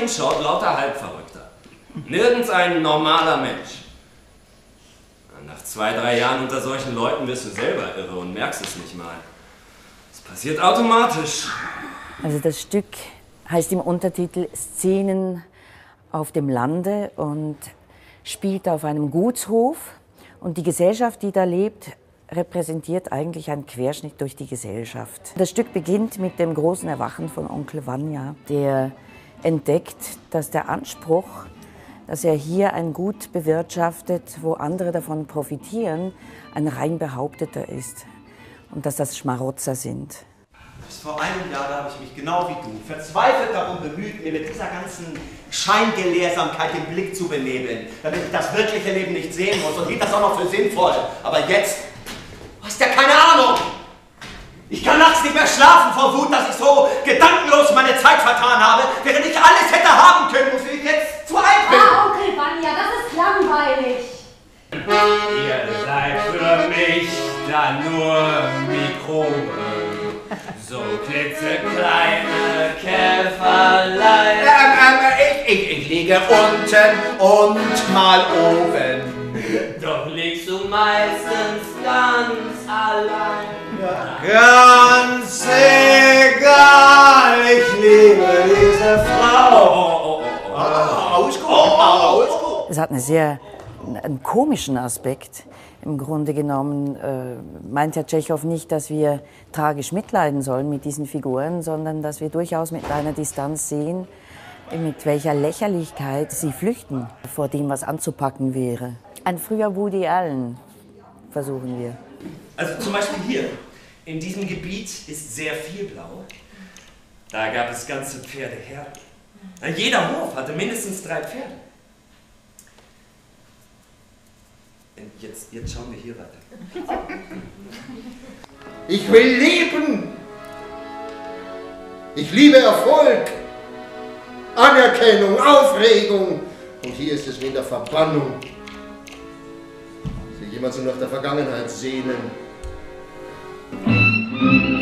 hinschaut, lauter Halbverrückter. Nirgends ein normaler Mensch. Nach 2, 3 Jahren unter solchen Leuten wirst du selber irre und merkst es nicht mal. Es passiert automatisch. Also das Stück heißt im Untertitel Szenen auf dem Lande und spielt auf einem Gutshof. Und die Gesellschaft, die da lebt, repräsentiert eigentlich einen Querschnitt durch die Gesellschaft. Das Stück beginnt mit dem großen Erwachen von Onkel Vanya, der entdeckt, dass der Anspruch, dass er hier ein Gut bewirtschaftet, wo andere davon profitieren, ein rein behaupteter ist und dass das Schmarotzer sind. Bis vor einem Jahr habe ich mich genau wie du verzweifelt darum bemüht, mir mit dieser ganzen Scheingelehrsamkeit den Blick zu benebeln, damit ich das wirkliche Leben nicht sehen muss und hielt das auch noch für sinnvoll. Aber jetzt, du hast ja keine Ahnung. Ich kann nachts nicht mehr schlafen vor Wut, dass ich so gedankenlos meine Zeit vertan habe, während ich alles hätte haben können, wofür ich jetzt zu alt bin. Ah, Onkel Vanya, das ist langweilig. Ihr seid für mich dann nur Mikroben. So klitzekleine Käferlein. Ich liege unten und mal oben. Doch liegst du meistens ganz allein. Ganz egal, ich liebe diese Frau. Es hat einen komischen Aspekt. Im Grunde genommen meint Herr Tschechow nicht, dass wir tragisch mitleiden sollen mit diesen Figuren, sondern dass wir durchaus mit einer Distanz sehen, mit welcher Lächerlichkeit sie flüchten vor dem, was anzupacken wäre. Ein früher Woody Allen versuchen wir. Also zum Beispiel hier, in diesem Gebiet ist sehr viel blau. Da gab es ganze Pferdeherden. Jeder Hof hatte mindestens 3 Pferde. Jetzt schauen wir hier weiter. Ich will leben. Ich liebe Erfolg, Anerkennung, Aufregung. Und hier ist es wie in der Verbannung. Sich jemand so nach der Vergangenheit sehnen.